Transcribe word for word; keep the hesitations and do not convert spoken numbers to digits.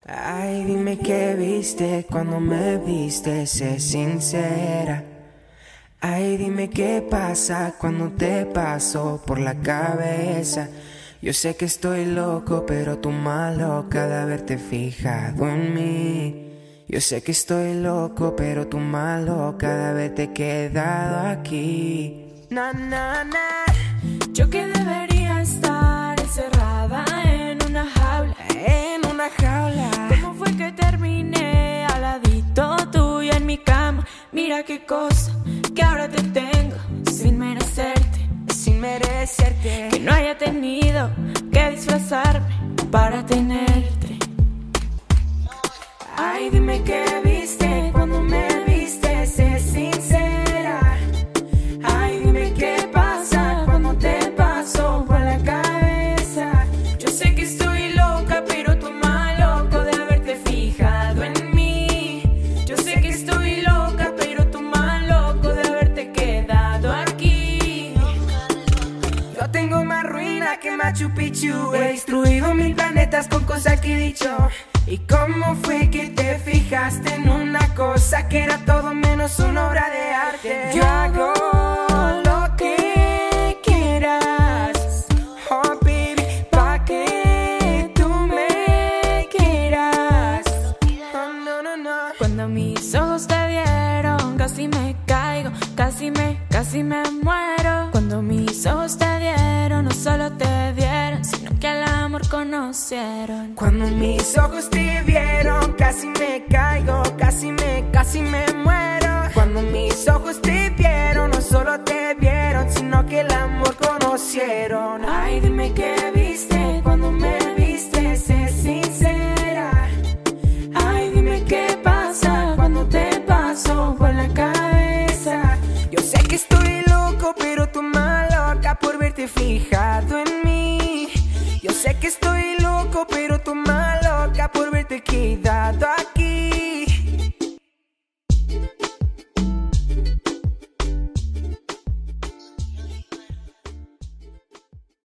Ay, dime qué viste cuando me viste, sé sincera. Ay, dime qué pasa cuando te paso por la cabeza. Yo sé que estoy loco, pero tú más loca de haberte fijado en mí. Yo sé que estoy loco, pero tú más loca de haberte quedado aquí. Na, na, na. Yo que debería estar encerrada en una jaula, En una jaula. ¿cómo fue que terminé al ladito tuyo en mi cama? Mira qué cosa que ahora te tengo sin merecerte, Sin merecerte. que no haya tenido que disfrazarme para tenerte. Ay, dime qué viste cuando me viste, sé sincera. Ay, dime qué pasa cuando te paso por la cabeza. Yo sé que estoy loca, pero tú más loco de haberte fijado en mí. Yo sé que estoy loca, pero tú más loco de haberte quedado aquí. Yo tengo más ruina que Machu Picchu. He destruido mil planetas con cosas que he dicho. ¿Y cómo fue que te fijaste en una cosa que era todo menos una obra de arte? Yo hago lo que quieras, oh baby, pa' que tú me quieras. Oh, no, no, no. Cuando mis ojos te vieron, casi me caigo, casi me, casi me muero. Cuando mis ojos te dieron, no solo te vieron, sino que al amor conocieron. Cuando mis ojos te vieron, casi me caigo, casi me, casi me muero. Cuando mis ojos te vieron, no solo te vieron, sino que el amor conocieron. Ay, dime qué viste cuando me viste, sé sincera. Ay, dime qué pasa cuando te paso por la cabeza. Yo sé que estoy loco, pero tú más loca por verte fijado en mí. Yo sé que estoy loco, pero tú más loca por verte quedado aquí.